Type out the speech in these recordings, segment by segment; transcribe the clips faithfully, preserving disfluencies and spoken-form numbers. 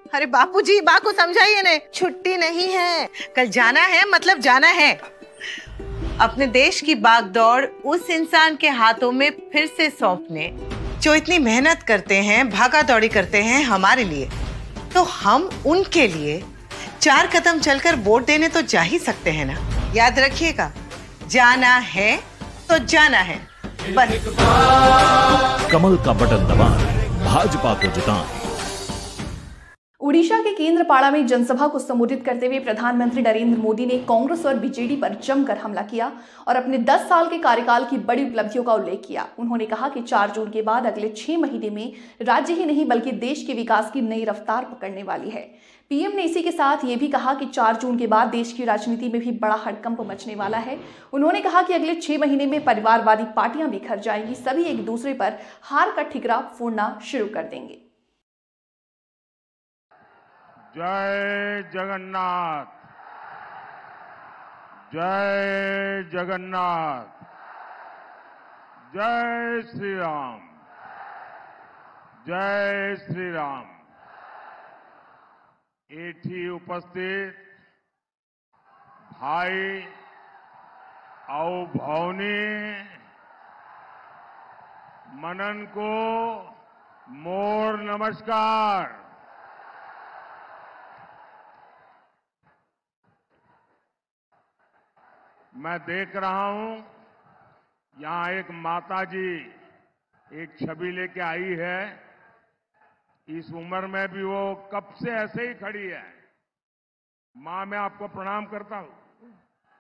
अरे बापूजी, बा को समझाइए ने, छुट्टी नहीं है, कल जाना है मतलब जाना है। अपने देश की बागडोर उस इंसान के हाथों में फिर से सौंपने जो इतनी मेहनत करते हैं, भागा दौड़ी करते हैं हमारे लिए, तो हम उनके लिए चार कदम चलकर वोट देने तो जा ही सकते हैं ना। याद रखिएगा, जाना है तो जाना है, बस। कमल का बटन दबाएं, भाजपा को जिताएं। उड़ीसा के केंद्रपाड़ा में जनसभा को संबोधित करते हुए प्रधानमंत्री नरेंद्र मोदी ने कांग्रेस और बीजेडी पर जमकर हमला किया और अपने दस साल के कार्यकाल की बड़ी उपलब्धियों का उल्लेख किया। उन्होंने कहा कि चार जून के बाद अगले छह महीने में राज्य ही नहीं बल्कि देश के विकास की नई रफ्तार पकड़ने वाली है। पीएम ने इसी के साथ ये भी कहा कि चार जून के बाद देश की राजनीति में भी बड़ा हड़कंप मचने वाला है। उन्होंने कहा कि अगले छह महीने में परिवारवादी पार्टियां बिखर जाएंगी, सभी एक दूसरे पर हार का ठिकरा फोड़ना शुरू कर देंगे। जय जगन्नाथ, जय जगन्नाथ, जय श्री राम, जय श्री राम। एठी उपस्थित भाई और भौनी मनन को मोर नमस्कार। मैं देख रहा हूं यहां एक माताजी एक छवि लेके आई है। इस उम्र में भी वो कब से ऐसे ही खड़ी है। मां, मैं आपको प्रणाम करता हूं।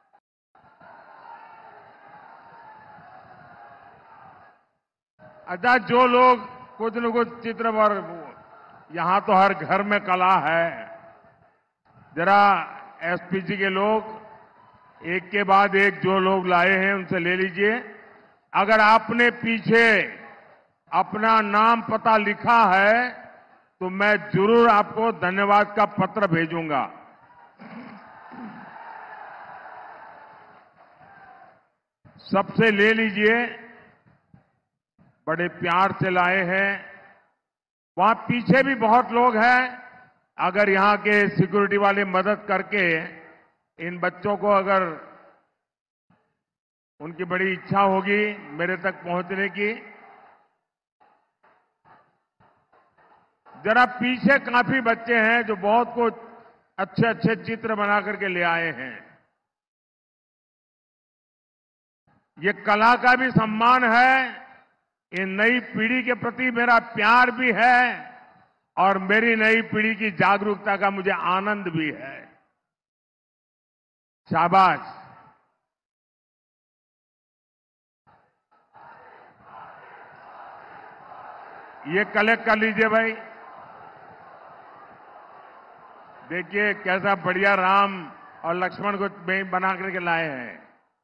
अच्छा, जो लोग कुछ न कुछ चित्र पर, यहां तो हर घर में कला है। जरा एसपीजी के लोग एक के बाद एक जो लोग लाए हैं उनसे ले लीजिए। अगर आपने पीछे अपना नाम पता लिखा है तो मैं जरूर आपको धन्यवाद का पत्र भेजूंगा। सबसे ले लीजिए, बड़े प्यार से लाए हैं। वहां पीछे भी बहुत लोग हैं। अगर यहां के सिक्योरिटी वाले मदद करके इन बच्चों को, अगर उनकी बड़ी इच्छा होगी मेरे तक पहुंचने की, जरा पीछे काफी बच्चे हैं जो बहुत कुछ अच्छे अच्छे चित्र बना करके ले आए हैं। ये कला का भी सम्मान है, ये नई पीढ़ी के प्रति मेरा प्यार भी है और मेरी नई पीढ़ी की जागरूकता का मुझे आनंद भी है। शाबाश। ये कलेक्ट कर लीजिए भाई। देखिए कैसा बढ़िया राम और लक्ष्मण को बना करके लाए हैं।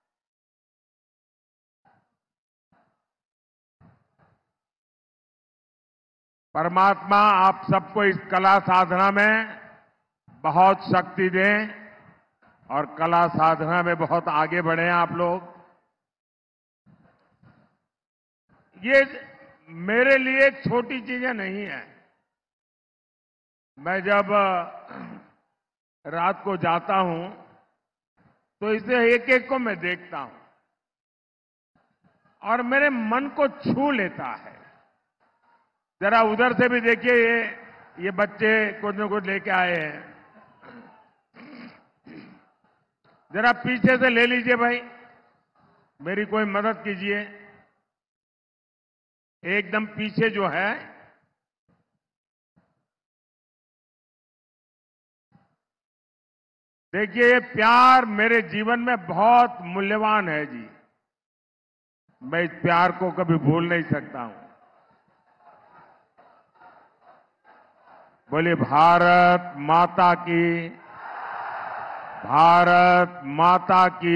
परमात्मा आप सबको इस कला साधना में बहुत शक्ति दें और कला साधना में बहुत आगे बढ़े आप लोग। ये मेरे लिए छोटी चीजें नहीं है। मैं जब रात को जाता हूं तो इसे एक एक को मैं देखता हूं और मेरे मन को छू लेता है। जरा उधर से भी देखिए, ये ये बच्चे कुछ न कुछ लेके आए हैं। जरा पीछे से ले लीजिए भाई, मेरी कोई मदद कीजिए। एकदम पीछे जो है, देखिए ये प्यार मेरे जीवन में बहुत मूल्यवान है जी। मैं इस प्यार को कभी भूल नहीं सकता हूं। बोलिए भारत माता की, भारत माता की,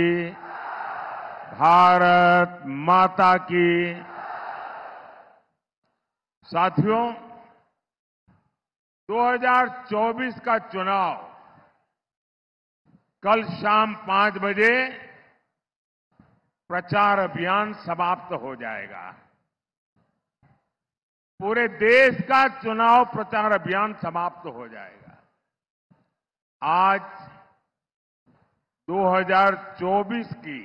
भारत माता की। साथियों, दो हज़ार चौबीस का चुनाव कल शाम पांच बजे प्रचार अभियान समाप्त हो जाएगा। पूरे देश का चुनाव प्रचार अभियान समाप्त हो जाएगा। आज दो हज़ार चौबीस की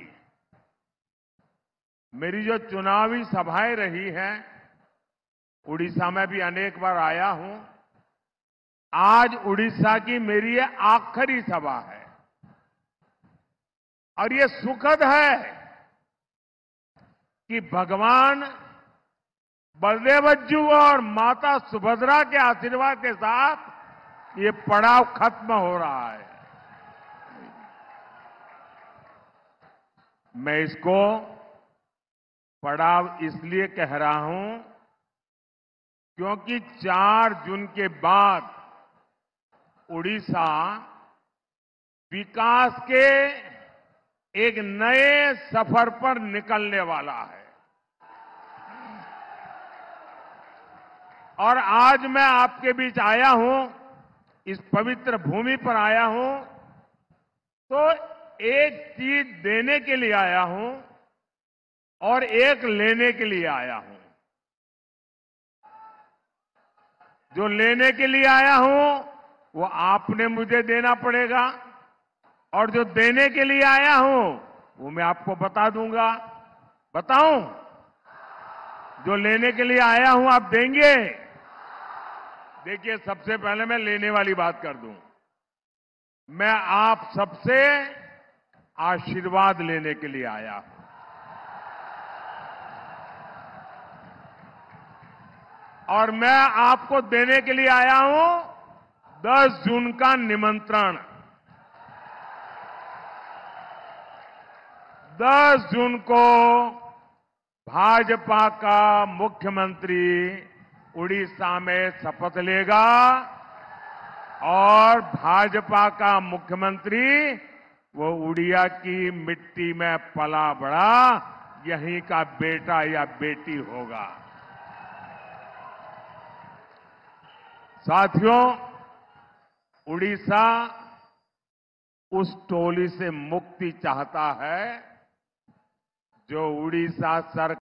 मेरी जो चुनावी सभाएं रही हैं, उड़ीसा में भी अनेक बार आया हूं। आज उड़ीसा की मेरी ये आखिरी सभा है और ये सुखद है कि भगवान बलदेवज्जू और माता सुभद्रा के आशीर्वाद के साथ ये पड़ाव खत्म हो रहा है। मैं इसको पड़ाव इसलिए कह रहा हूं क्योंकि चार जून के बाद उड़ीसा विकास के एक नए सफर पर निकलने वाला है। और आज मैं आपके बीच आया हूं, इस पवित्र भूमि पर आया हूं, तो एक चीज देने के लिए आया हूं और एक लेने के लिए आया हूं। जो लेने के लिए आया हूं वो आपने मुझे देना पड़ेगा और जो देने के लिए आया हूं वो मैं आपको बता दूंगा। बताऊं? जो लेने के लिए आया हूं आप देंगे? देखिए, सबसे पहले मैं लेने वाली बात कर दूं। मैं आप सबसे आशीर्वाद लेने के लिए आया हूं। और मैं आपको देने के लिए आया हूं दस जून का निमंत्रण। दस जून को भाजपा का मुख्यमंत्री उड़ीसा में शपथ लेगा और भाजपा का मुख्यमंत्री वो उड़िया की मिट्टी में पला बड़ा यहीं का बेटा या बेटी होगा। साथियों, उड़ीसा उस टोली से मुक्ति चाहता है जो उड़ीसा सरकार